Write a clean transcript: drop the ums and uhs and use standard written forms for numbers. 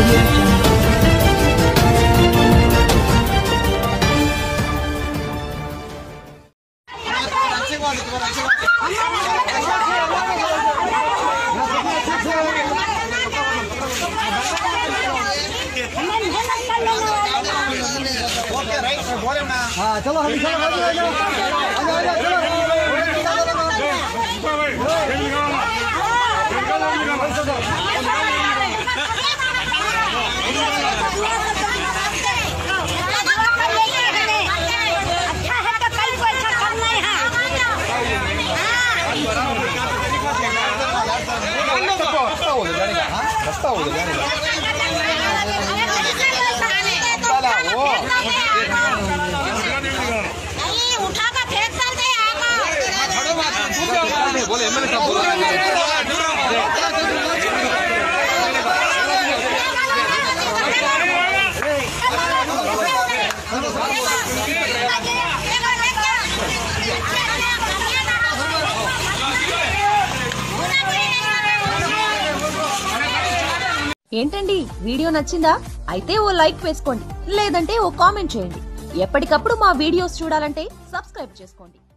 Audio Jungle. चलो हम रास्ता हो जाएगा उठाकर फेंक सकते हैं बोले मैंने कब बोला ఏంటండి వీడియో నచ్చిందా? అయితే ఓ లైక్ వేసుకోండి, లేదంటే ఓ కామెంట్ చేయండి. ఎప్పటికప్పుడు మా వీడియోస్ చూడాలంటే సబ్స్క్రైబ్ చేసుకోండి.